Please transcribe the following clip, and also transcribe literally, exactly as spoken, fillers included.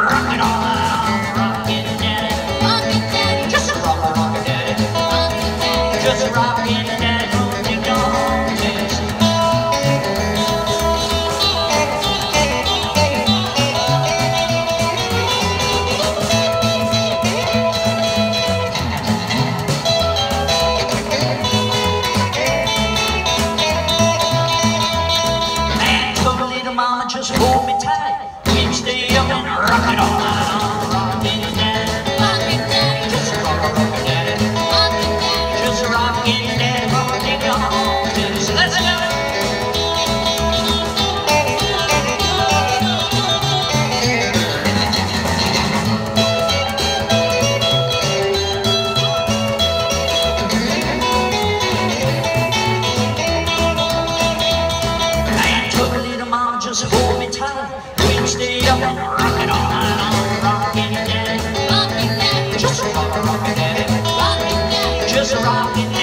rockin' all night long, rockin' daddy, rockin' daddy, just a rockin', rockin' daddy, rockin' daddy, just a rockin' daddy from Ding Dong, Tennessee. Mama, just hold me tight. We stay up and rock it all night long. Rockin' daddy, rockin' daddy, just a rock, rockin' daddy, rockin' daddy, just a rockin' daddy from Ding Dong, Tennessee. Let's go. Just hold me tight, we stay up and rock it all night long. Rockin' daddy, rockin' daddy, just a rock, rockin' daddy, rockin' daddy, just a rockin'